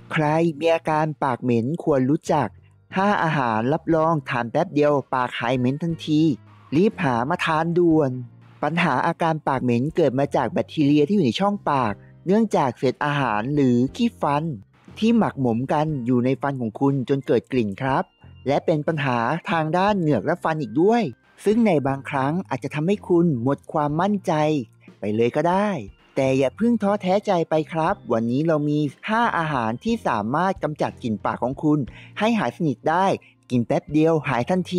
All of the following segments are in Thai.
ใครมีอาการปากเหม็นควรรู้จัก5อาหารรับรองทานแป๊บเดียวปากหายเหม็นทันทีรีบหามาทานด่วนปัญหาอาการปากเหม็นเกิดมาจากแบคทีเรียที่อยู่ในช่องปากเนื่องจากเศษอาหารหรือขี้ฟันที่หมักหมมกันอยู่ในฟันของคุณจนเกิดกลิ่นครับและเป็นปัญหาทางด้านเหงือกและฟันอีกด้วยซึ่งในบางครั้งอาจจะทำให้คุณหมดความมั่นใจไปเลยก็ได้แต่อย่าเพิ่งท้อแท้ใจไปครับวันนี้เรามี5อาหารที่สามารถกำจัดกลิ่นปากของคุณให้หายสนิทได้กินแป๊บเดียวหายทันที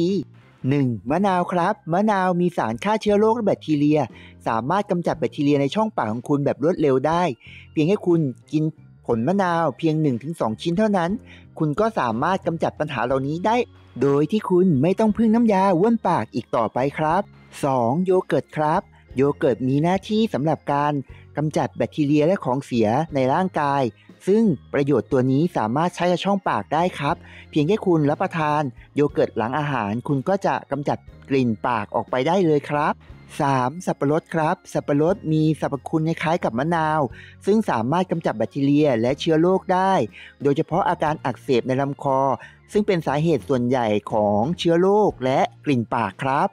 1. มะนาวครับมะนาวมีสารฆ่าเชื้อโรคและแบคทีเรียสามารถกำจัดแบคทีเรียในช่องปากของคุณแบบรวดเร็วได้เพียงแค่คุณกินผลมะนาวเพียง 1-2 ชิ้นเท่านั้นคุณก็สามารถกำจัดปัญหาเหล่านี้ได้โดยที่คุณไม่ต้องพึ่งน้ำยาบ้วนปากอีกต่อไปครับ 2. โยเกิร์ตครับโยเกิร์ตมีหน้าที่สำหรับการกำจัดแบคทีเรียและของเสียในร่างกายซึ่งประโยชน์ตัวนี้สามารถใช้กับช่องปากได้ครับเพียงแค่คุณรับประทานโยเกิร์ตหลังอาหารคุณก็จะกำจัดกลิ่นปากออกไปได้เลยครับ 3. สับปะรดครับสับปะรดมีสรรพคุณคล้ายๆกับมะนาวซึ่งสามารถกำจัดแบคทีเรียและเชื้อโรคได้โดยเฉพาะอาการอักเสบในลำคอซึ่งเป็นสาเหตุส่วนใหญ่ของเชื้อโรคและกลิ่นปากครับ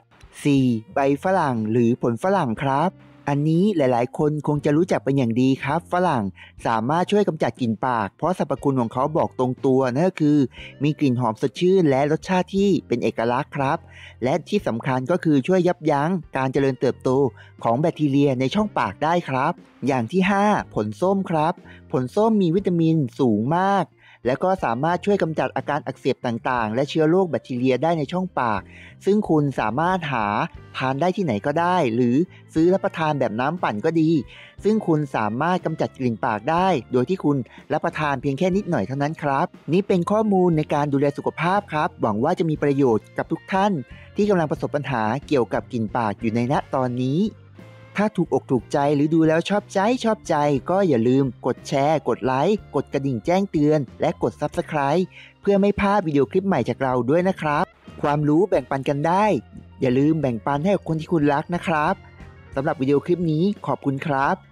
4. ใบฝรั่งหรือผลฝรั่งครับอันนี้หลายๆคนคงจะรู้จักเป็นอย่างดีครับฝรั่งสามารถช่วยกำจัดกลิ่นปากเพราะสรรพคุณของเขาบอกตรงตัวนั่นก็คือมีกลิ่นหอมสดชื่นและรสชาติที่เป็นเอกลักษณ์ครับและที่สำคัญก็คือช่วยยับยั้งการเจริญเติบโตของแบคทีเรียในช่องปากได้ครับอย่างที่ 5 ผลส้มครับผลส้มมีวิตามินสูงมากแล้วก็สามารถช่วยกำจัดอาการอักเสบต่างๆและเชื้อโรคแบคทีเรียได้ในช่องปากซึ่งคุณสามารถหาทานได้ที่ไหนก็ได้หรือซื้อรับประทานแบบน้ำปั่นก็ดีซึ่งคุณสามารถกำจัดกลิ่นปากได้โดยที่คุณรับประทานเพียงแค่นิดหน่อยเท่านั้นครับนี่เป็นข้อมูลในการดูแลสุขภาพครับหวังว่าจะมีประโยชน์กับทุกท่านที่กำลังประสบปัญหาเกี่ยวกับกลิ่นปากอยู่ในณตอนนี้ถ้าถูกอกถูกใจหรือดูแล้วชอบใจก็อย่าลืมกดแชร์กดไลค์กดกระดิ่งแจ้งเตือนและกด Subscribe เพื่อไม่พลาดวิดีโอคลิปใหม่จากเราด้วยนะครับความรู้แบ่งปันกันได้อย่าลืมแบ่งปันให้กับคนที่คุณรักนะครับสำหรับวิดีโอคลิปนี้ขอบคุณครับ